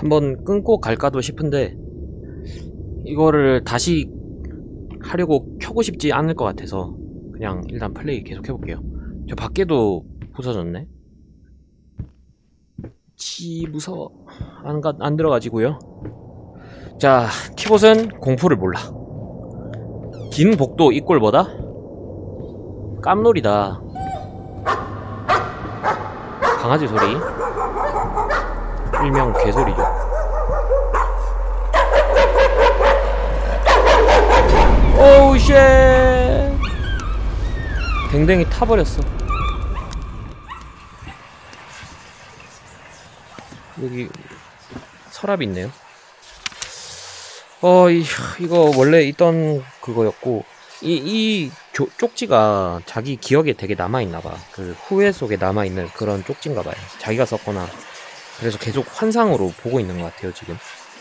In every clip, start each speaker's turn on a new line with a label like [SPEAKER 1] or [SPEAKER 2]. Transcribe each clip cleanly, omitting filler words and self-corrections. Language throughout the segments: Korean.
[SPEAKER 1] 한번 끊고 갈까도 싶은데 이거를 다시 하려고 켜고 싶지 않을 것 같아서 그냥 일단 플레이 계속 해볼게요. 저 밖에도 부서졌네. 무서워. 안 들어가지고요. 자, 티봇은 공포를 몰라. 긴 복도 이 꼴 뭐다? 깜놀이다. 강아지 소리, 일명 개소리죠. 오우 쉣. 댕댕이 타버렸어. 여기 서랍이 있네요. 이거 원래 있던 그거였고, 이 쪽지가 자기 기억에 되게 남아있나봐. 그 후회 속에 남아있는 그런 쪽지인가봐요. 자기가 썼거나. 그래서 계속 환상으로 보고 있는 것 같아요, 지금.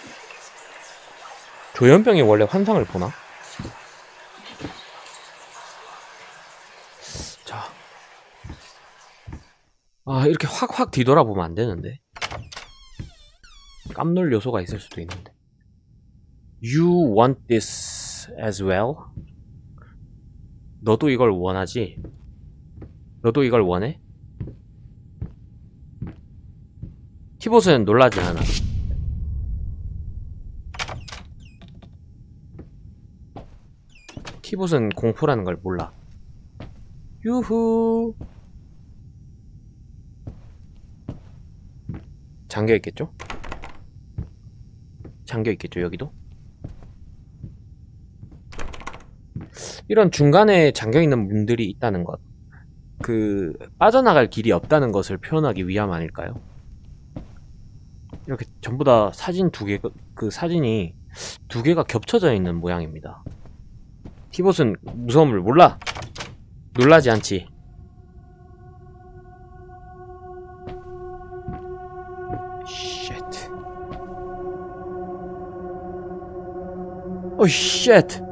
[SPEAKER 1] 조현병이 원래 환상을 보나? 자. 이렇게 확 뒤돌아보면 안 되는데. 깜놀 요소가 있을 수도 있는데. You want this as well? 너도 이걸 원하지? 너도 이걸 원해? 티봇은 놀라지 않아. 티봇은 공포라는 걸 몰라. 유후. 잠겨있겠죠? 잠겨있겠죠, 여기도? 이런 중간에 잠겨있는 문들이 있다는 것, 빠져나갈 길이 없다는 것을 표현하기 위함 아닐까요? 이렇게 전부 다 사진 사진이 두 개가 겹쳐져 있는 모양입니다. 티봇은 무서움을 몰라! 놀라지 않지. 쉣. 오, 쉣!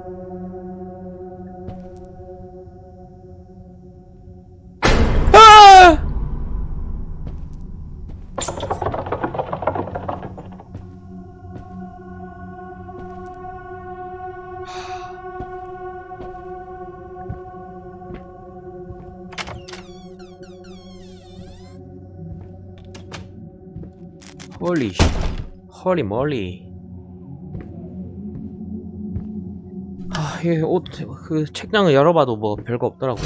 [SPEAKER 1] 헐리 멀리. 이 옷, 책장을 열어봐도 뭐 별거 없더라고요.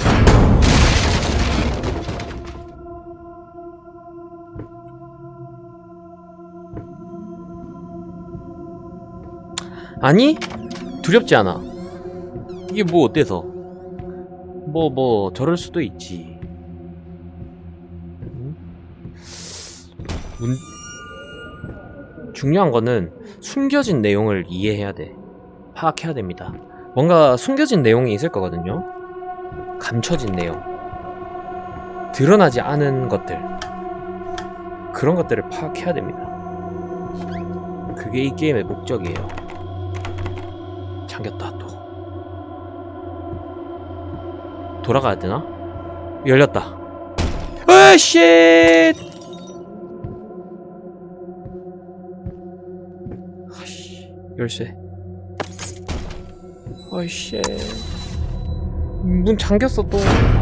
[SPEAKER 1] 아니? 두렵지 않아. 이게 뭐 어때서? 뭐 저럴 수도 있지. 중요한 거는 숨겨진 내용을 이해해야 돼. 파악해야 됩니다. 뭔가 숨겨진 내용이 있을 거거든요. 감춰진 내용, 드러나지 않은 것들, 그런 것들을 파악해야 됩니다. 그게 이 게임의 목적이에요. 잠겼다. 또 돌아가야 되나? 열렸다. 으 쉣! 열쇠. 어이 쉣. 문 잠겼어 또.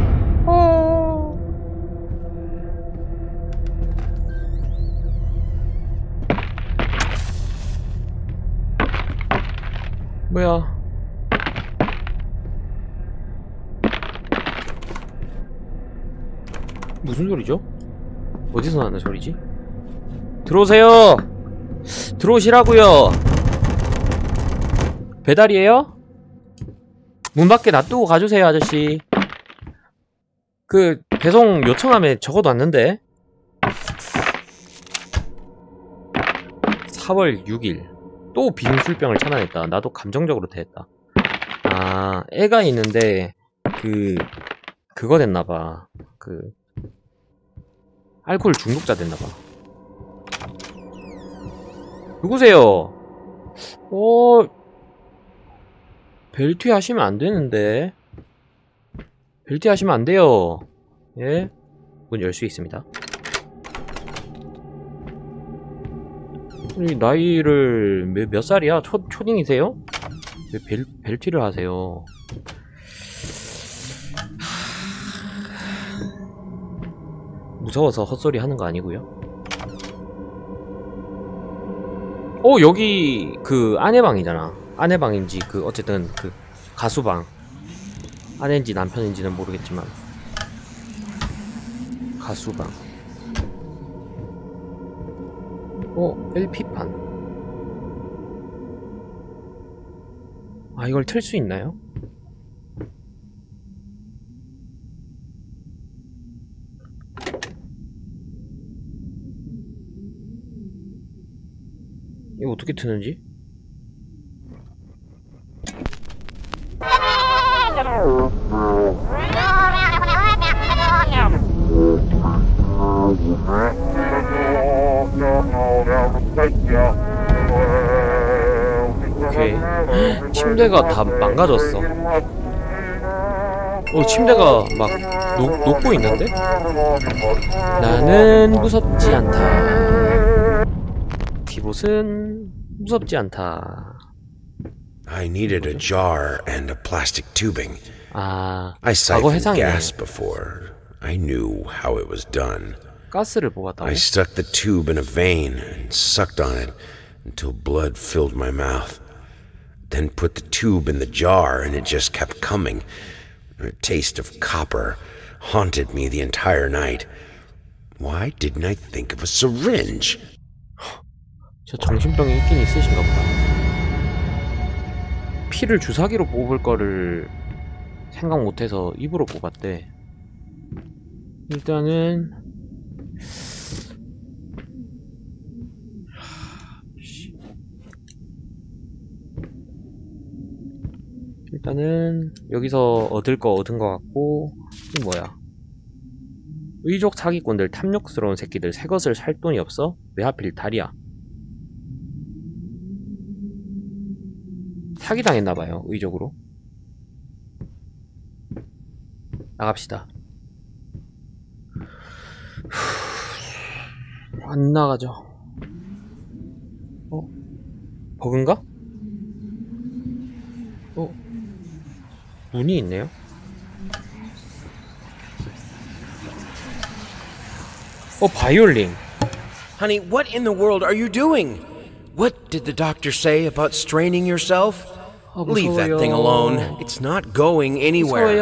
[SPEAKER 1] 뭐야? 무슨 소리죠? 어디서 나는 소리지? 들어오세요! 들어오시라고요! 배달이에요? 문 밖에 놔두고 가주세요, 아저씨. 배송 요청함에 적어도 왔는데. 4월 6일. 또 빙술병을 차단했다. 나도 감정적으로 대했다. 애가 있는데, 그거 됐나봐. 알코올 중독자 됐나봐. 누구세요? 벨트 하시면 안 되는데. 벨트 하시면 안 돼요. 예? 문 열 수 있습니다. 이 나이를 몇 살이야? 초딩이세요? 왜 벨티를 하세요? 무서워서 헛소리 하는 거 아니고요. 여기 그 아내방이잖아. 아내방인지 그 어쨌든 그 가수방. 아내인지 남편인지는 모르겠지만 가수방. LP판. 아, 이걸 틀 수 있나요? 이거 어떻게 트는지? 오케이. 침대가 다 망가졌어. 침대가 막 녹고 있는데? 나는 무섭지 않다. 디봇은 무섭지 않다.
[SPEAKER 2] I needed a jar and a plastic tubing.
[SPEAKER 1] 아,
[SPEAKER 2] I
[SPEAKER 1] 과거
[SPEAKER 2] siphoned
[SPEAKER 1] 해상이네.
[SPEAKER 2] gas before. I knew how it was done.
[SPEAKER 1] 가스를 뽑았다고?
[SPEAKER 2] I stuck the tube in a vein and sucked on it until blood filled my mouth. Then put the tube in the jar and it just kept coming. A taste of copper haunted me the entire night. Why didn't I think of a syringe?
[SPEAKER 1] 저 정신병이 있긴 있으신가 보다. 피를 주사기로 뽑을 거를 생각 못해서 입으로 뽑았대. 일단은 여기서 얻을 거 얻은 거 같고, 이 뭐야? 의족 사기꾼들, 탐욕스러운 새끼들, 새 것을 살 돈이 없어? 왜 하필 달이야? 사기당했나봐요, 의족으로. 나갑시다. 안 나가죠. 버그인가? 문이 있네요. 바이올린.
[SPEAKER 2] Honey, what in the world are you doing? What did the doctor say about straining yourself? Leave that thing alone. It's not going anywhere.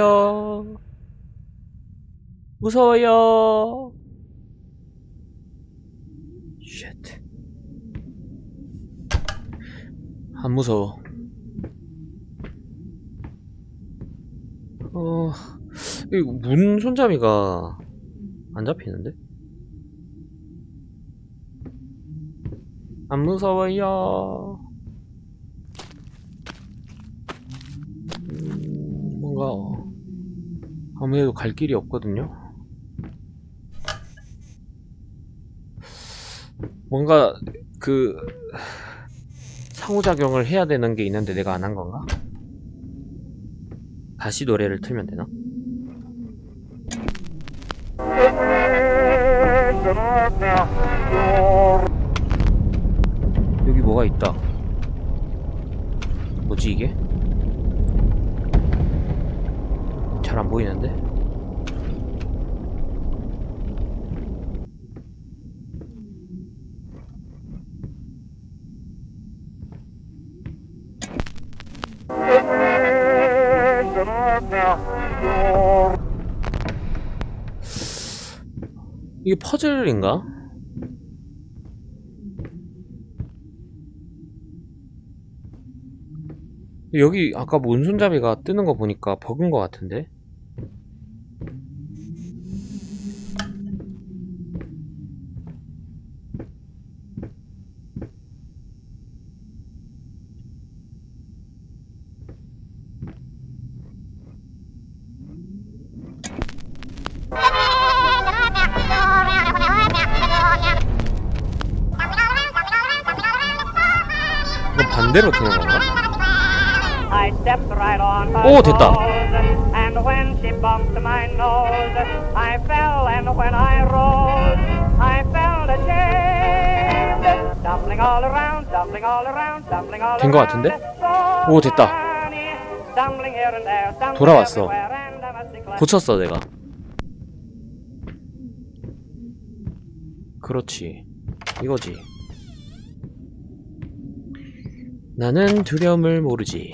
[SPEAKER 1] 무서워요. Shit. 안 무서워. 이 문 손잡이가 안 잡히는데? 안 무서워요. 뭔가 아무래도 갈 길이 없거든요. 뭔가 그 상호작용을 해야 되는 게 있는데 내가 안 한 건가? 다시 노래를 틀면 되나? 여기 뭐가 있다. 뭐지 이게? 잘 안 보이는데? 이게 퍼즐인가? 여기 아까 문 손잡이가 뜨는 거 보니까 버그인 거 같은데? 이거 반대로 트는 건가? 오, 됐다.
[SPEAKER 3] And when she bumped my nose, I fell, and when I rose, I felt ashamed. Stop Tumbling all around, tumbling all around, tumbling all
[SPEAKER 1] 된 거
[SPEAKER 3] around.
[SPEAKER 1] 같은데?
[SPEAKER 3] So
[SPEAKER 1] 오, 됐다.
[SPEAKER 3] funny. Stumbling here and there, stumbling
[SPEAKER 1] 돌아왔어.
[SPEAKER 3] everywhere, and I must declare.
[SPEAKER 1] 고쳤어 내가. 그렇지. 이거지. 나는 두려움을 모르지.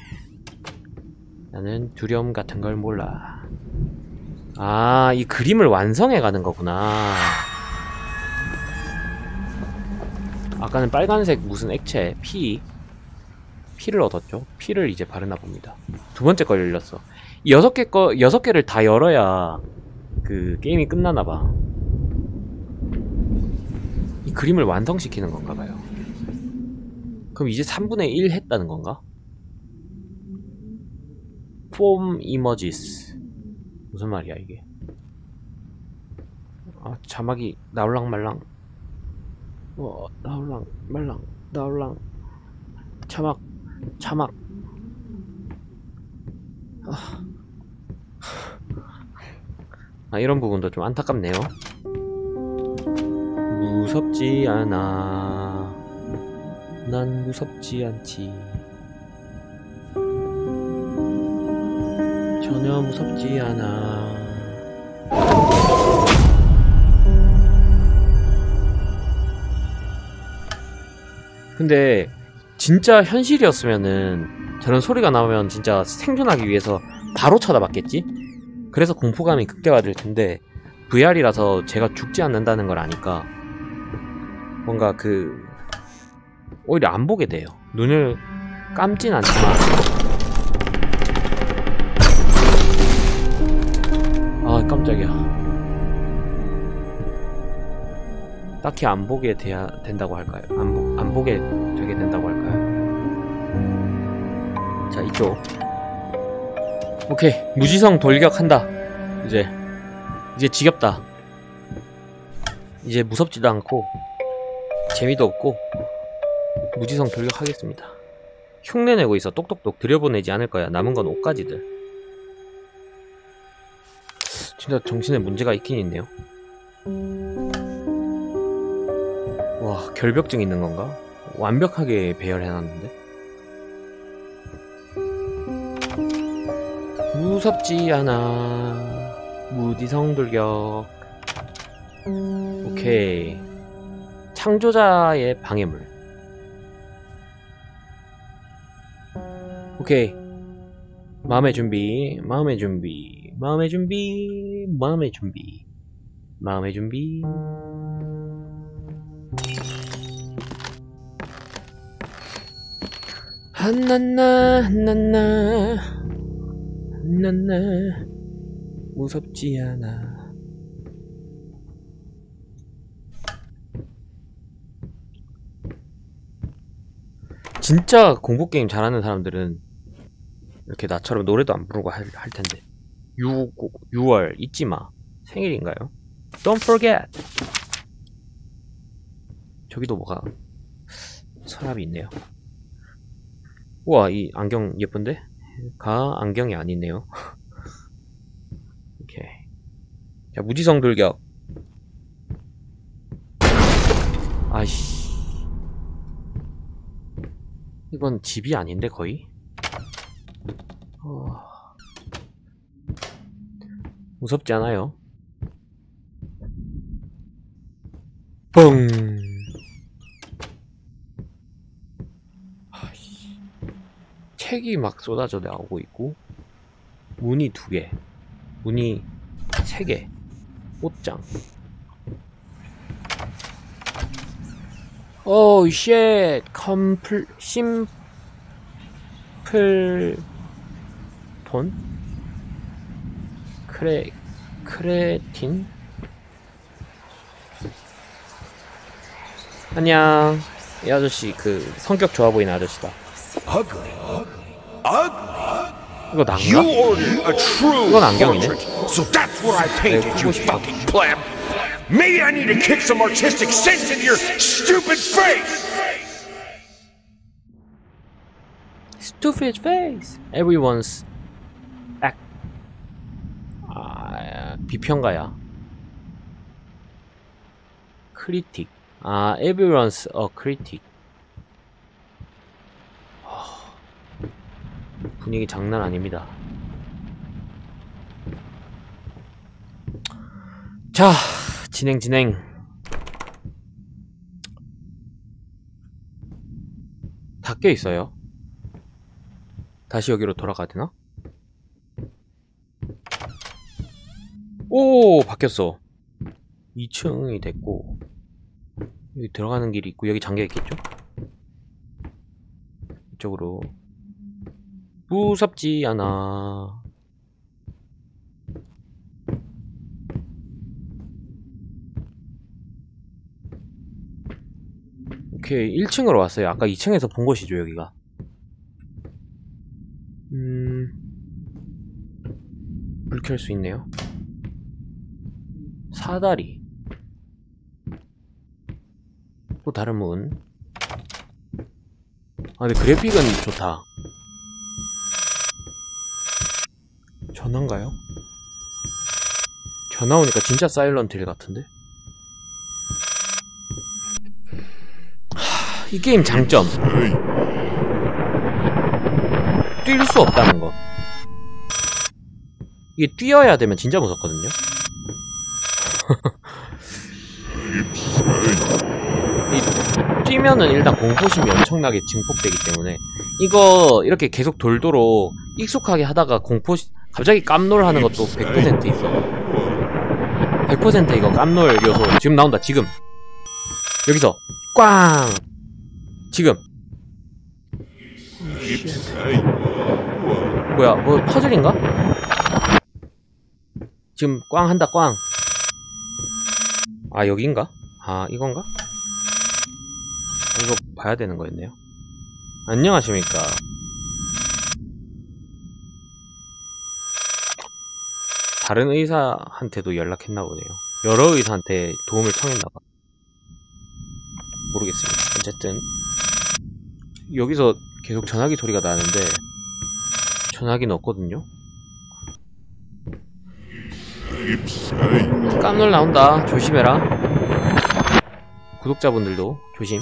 [SPEAKER 1] 나는 두려움 같은 걸 몰라. 아, 이 그림을 완성해 가는 거구나. 아까는 빨간색 무슨 액체, 피를 얻었죠. 피를 이제 바르나 봅니다. 두 번째 걸 열렸어. 이 6개를 다 열어야 그 게임이 끝나나 봐. 이 그림을 완성시키는 건가 봐요. 그럼 이제 3분의 1 했다는 건가? Form images. 무슨 말이야 이게? 아, 자막이 나올랑말랑. 나올랑말랑. 나올랑. 자막. 아, 이런 부분도 좀 안타깝네요. 무섭지 않아. 난 무섭지 않지. 전혀 무섭지 않아. 근데 진짜 현실이었으면은 저런 소리가 나오면 진짜 생존하기 위해서 바로 쳐다봤겠지? 그래서 공포감이 극대화될 텐데 VR이라서 제가 죽지 않는다는 걸 아니까 뭔가 오히려 안 보게 돼요. 눈을 감진 않지만. 아, 깜짝이야. 딱히 안 보게 된다고 할까요? 안 보게 되게 된다고 할까요? 자, 이쪽. 오케이, 무지성 돌격한다. 이제 지겹다. 이제 무섭지도 않고 재미도 없고 무지성 돌격하겠습니다. 흉내내고 있어. 똑똑똑 들여보내지 않을 거야. 남은 건 옷가지들. 진짜 정신에 문제가 있긴 있네요. 와, 결벽증 있는 건가? 완벽하게 배열해놨는데. 무섭지 않아. 무지성 돌격. 오케이. 창조자의 방해물. 오케이. 마음의 준비. 한난나 무섭지 않아. 진짜 공포게임 잘하는 사람들은 이렇게 나처럼 노래도 안 부르고 할 텐데. 6월 잊지마. 생일인가요? Don't forget. 저기도 뭐가 서랍이 있네요. 우와, 이 안경 예쁜데? 안경이 아니네요. 오케이. 자, 무지성 돌격. 아이씨. 이건 집이 아닌데 거의? 무섭지 않아요? 뻥. 아이씨. 책이 막 쏟아져 나오고 있고, 문이 2개, 문이 3개, 옷장. 오우 쉣. 심플 폰? 크레틴? 안녕. 이 아저씨 성격 좋아 보이는 아저씨다. 이거 난가? 이건 안경이네.
[SPEAKER 2] So that's what I painted, you fucking pleb. Maybe I need to kick some artistic sense into your stupid face.
[SPEAKER 1] Stupid face. Everyone's 비평가야. 크리틱. 아, everyone's a critic. 분위기 장난 아닙니다. 자, 진행. 다 껴있어요. 다시 여기로 돌아가야 되나? 오, 바뀌었어. 2층이 됐고, 여기 들어가는 길이 있고, 여기 잠겨있겠죠? 이쪽으로. 무섭지 않아. 오케이, 1층으로 왔어요. 아까 2층에서 본 곳이죠, 여기가. 불 켤 수 있네요. 사다리. 또 다른 문. 아, 근데 그래픽은 좋다. 전화인가요? 전화 오니까 진짜 사일런트 힐 같은데? 이 게임 장점. 뛸 수 없다는 거. 이게 뛰어야 되면 진짜 무섭거든요? 뛰면은 일단 공포심이 엄청나게 증폭되기 때문에 이거 이렇게 계속 돌도록 익숙하게 하다가 갑자기 깜놀 하는 것도 100% 있어. 100% 이거 깜놀 요소. 지금 나온다, 지금. 여기서 꽝! 지금. 뭐야, 뭐 퍼즐인가? 지금 꽝 한다, 꽝. 아, 여긴가? 아, 이건가? 이거 봐야 되는 거였네요. 안녕하십니까. 다른 의사한테도 연락했나 보네요. 여러 의사한테 도움을 청했나봐. 모르겠습니다. 어쨌든 여기서 계속 전화기 소리가 나는데 전화기는 없거든요. 깜놀 나온다. 조심해라. 구독자분들도 조심.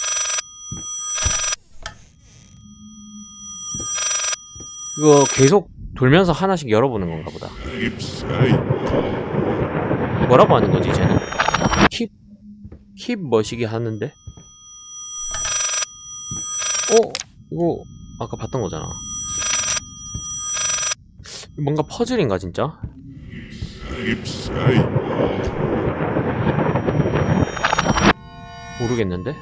[SPEAKER 1] 이거 계속 돌면서 하나씩 열어보는 건가 보다. 뭐라고 하는 거지, 쟤는? 킵 머시기 하는데? 이거 아까 봤던 거잖아. 뭔가 퍼즐인가, 진짜? 모르겠는데?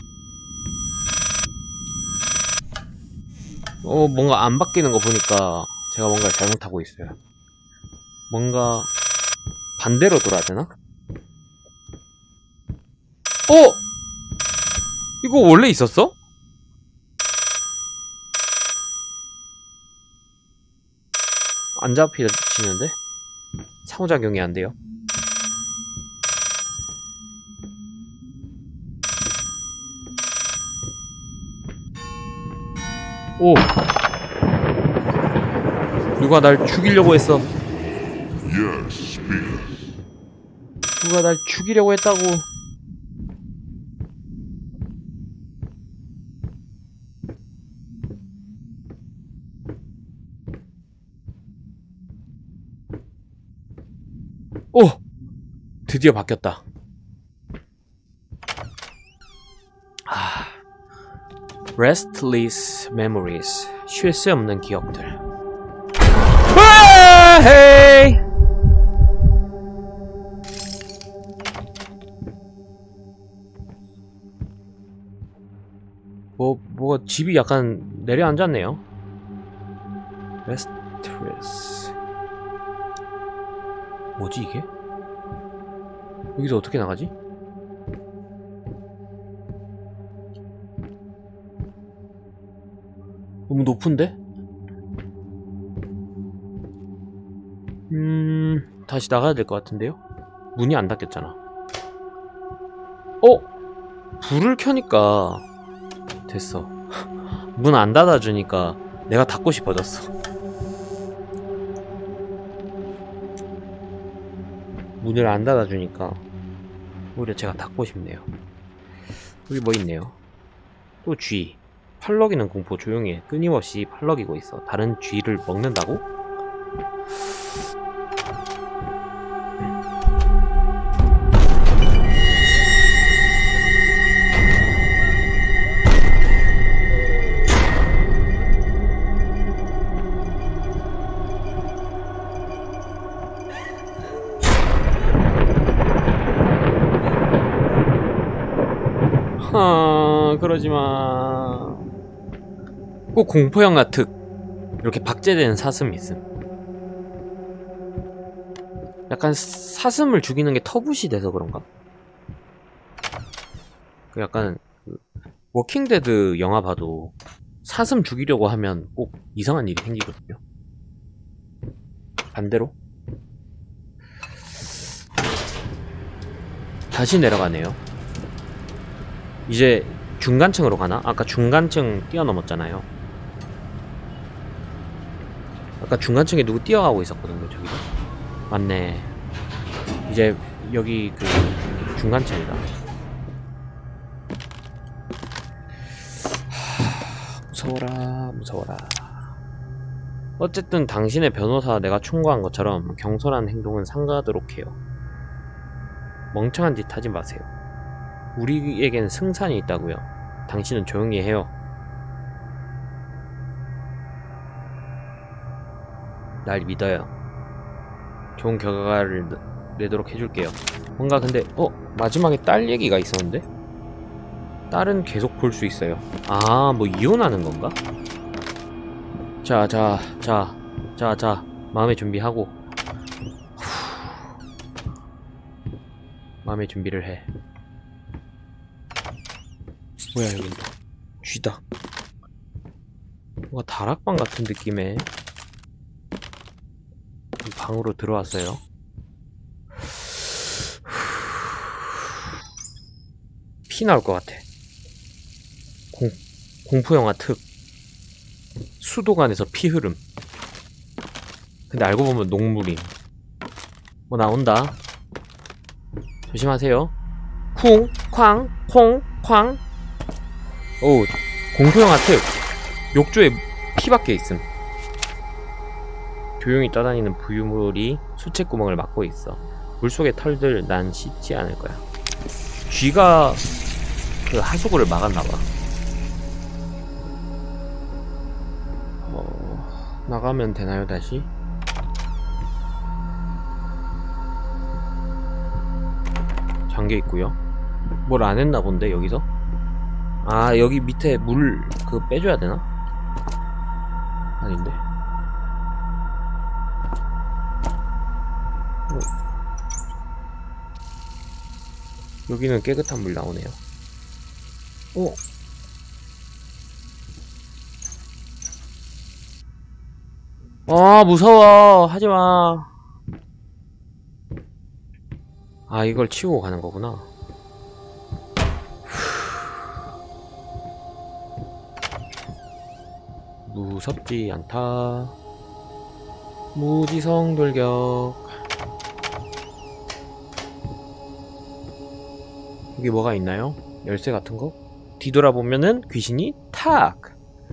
[SPEAKER 1] 뭔가 안 바뀌는 거 보니까 제가 뭔가를 잘못하고 있어요. 뭔가 반대로 돌아야 되나? 이거 원래 있었어? 안 잡히지는데? 상호작용이 안 돼요. 오! 누가 날 죽이려고 했어. 누가 날 죽이려고 했다고. 오! 드디어 바뀌었다. Restless memories. 쉴 새 없는 기억들. 헤이! 뭐가 집이 약간 내려앉았네요. Restless. 뭐지 이게? 여기서 어떻게 나가지? 너무 높은데? 다시 나가야 될 것 같은데요? 문이 안 닫혔잖아. 불을 켜니까 됐어. 문 안 닫아주니까 내가 닫고 싶어졌어. 문을 안 닫아주니까 오히려 제가 닫고 싶네요. 여기 뭐 있네요. 또 쥐. 팔럭이는 공포. 조용히 해. 끊임없이 팔럭이고 있어. 다른 쥐를 먹는다고? 그러지마. 꼭 공포영화 특 이렇게 박제되는 사슴이 있음. 약간 사슴을 죽이는 게 터붓이 돼서 그런가? 그 약간 그 워킹데드 영화 봐도 사슴 죽이려고 하면 꼭 이상한 일이 생기거든요. 반대로 다시 내려가네요. 이제 중간층으로 가나? 아까 중간층 뛰어넘었잖아요. 아까 중간층에 누구 뛰어가고 있었거든요. 저기 맞네. 이제 여기 그 중간층이다. 무서워라 무서워라. 어쨌든 당신의 변호사 내가 충고한 것처럼 경솔한 행동은 삼가하도록 해요. 멍청한 짓 하지 마세요. 우리에겐 승산이 있다고요. 당신은 조용히 해요. 날 믿어요. 좋은 결과를 내도록 해줄게요. 뭔가 근데 마지막에 딸 얘기가 있었는데? 딸은 계속 볼 수 있어요. 아, 뭐 이혼하는 건가? 자 마음의 준비하고 마음의 준비를 해. 뭐야 여기 쥐다. 뭔가 다락방 같은 느낌의 방으로 들어왔어요. 피 나올 것 같아. 공포영화 특 수도관에서 피 흐름. 근데 알고 보면 녹물임. 뭐 나온다. 조심하세요. 쿵, 쾅, 콩, 쾅. 오, 공포영화 특 욕조에 피밖에 있음. 조용히 떠다니는 부유물이 수채구멍을 막고 있어. 물속의 털들 난 씻지 않을 거야. 쥐가 그 하수구를 막았나봐. 나가면 되나요 다시? 잠겨있고요. 뭘 안했나 본데 여기서? 아 여기 밑에 물 그거 빼줘야 되나? 아닌데. 여기는 깨끗한 물 나오네요. 아 무서워. 하지마. 아 이걸 치우고 가는 거구나. 무섭지 않다. 무지성 돌격. 여기 뭐가 있나요? 열쇠 같은 거? 뒤돌아보면은 귀신이 탁!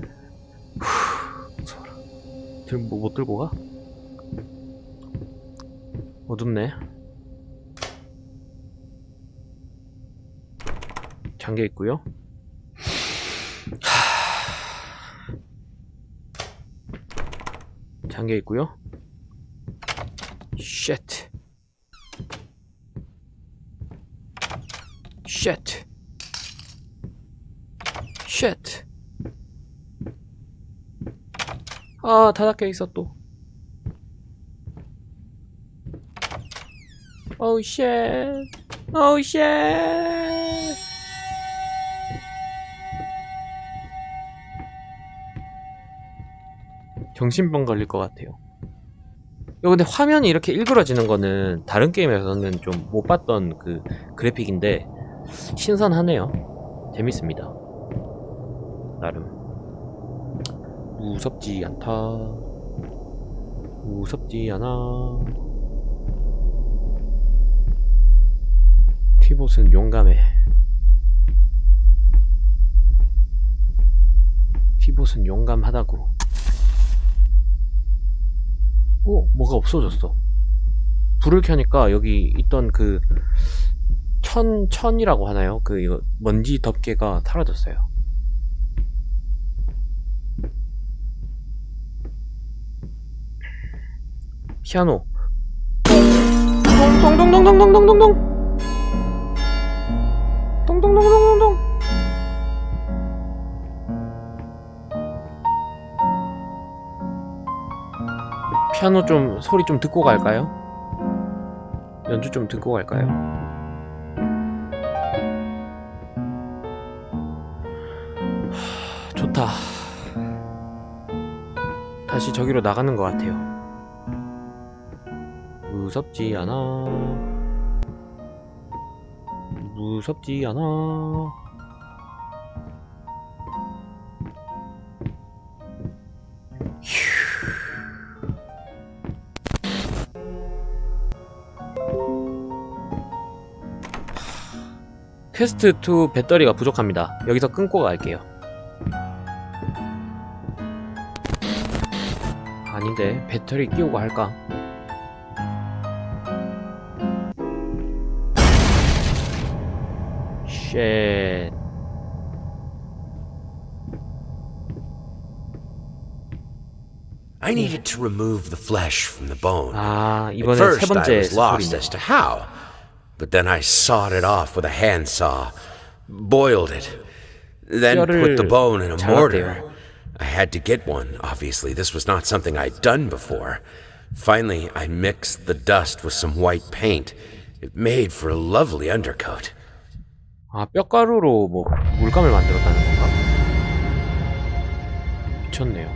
[SPEAKER 1] 무서워라. 못 들고 가? 어둡네. 잠겨있고요. 잠겨있고요. 쉣. 쉣. 쉣. 아, 다 닫혀있어 또. 오우 쉣. 오우 쉣. 정신병 걸릴 것 같아요. 이거 근데 화면이 이렇게 일그러지는 거는 다른 게임에서는 좀 못 봤던 그 그래픽인데 신선하네요. 재밌습니다. 나름 무섭지 않다. 무섭지 않아. 티봇은 용감해. 이곳은 용감하다고. 오, 뭐가 없어졌어. 불을 켜니까 여기 있던 그 천이라고 하나요? 그 이거 먼지 덮개가 사라졌어요. 피아노. 동동동동동동동동동. 동동동동동동. 피아노 좀 소리 좀 듣고 갈까요? 연주 좀 듣고 갈까요? 좋다. 다시 저기로 나가는 것 같아요. 무섭지 않아. 무섭지 않아. 퀘스트 2 배터리가 부족합니다. 여기서 끊고 갈게요. 아닌데 배터리 끼우고 할까? 쉣.
[SPEAKER 2] I needed to remove the flesh from the bone.
[SPEAKER 1] 아,
[SPEAKER 2] At
[SPEAKER 1] 이번엔 세
[SPEAKER 2] first, I
[SPEAKER 1] 번째
[SPEAKER 2] was lost
[SPEAKER 1] 스토리네.
[SPEAKER 2] as to how, but then I sawed it off with a handsaw, boiled it, then put the bone in a mortar. I had to get one, obviously. This was not something I'd done before. Finally, I mixed the dust with some white paint. It made for a lovely undercoat.
[SPEAKER 1] 아, 뼈가루로 뭐 물감을 만들었다는 건가? 미쳤네요.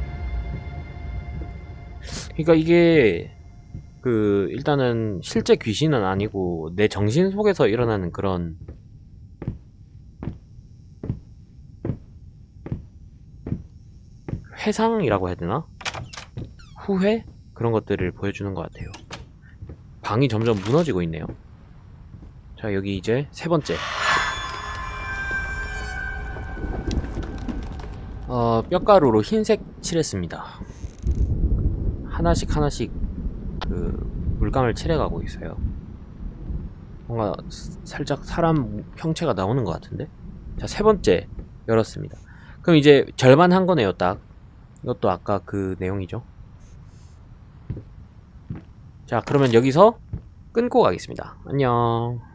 [SPEAKER 1] 그러니까 이게 그 일단은 실제 귀신은 아니고 내 정신 속에서 일어나는 그런 회상이라고 해야 되나? 후회? 그런 것들을 보여주는 것 같아요. 방이 점점 무너지고 있네요. 자, 여기 이제 세 번째. 뼈가루로 흰색 칠했습니다. 하나씩 하나씩 그 물감을 칠해가고 있어요. 뭔가 살짝 사람 형체가 나오는 것 같은데? 자, 세 번째 열었습니다. 그럼 이제 절반 한 거네요, 딱. 이것도 아까 그 내용이죠. 자, 그러면 여기서 끊고 가겠습니다. 안녕.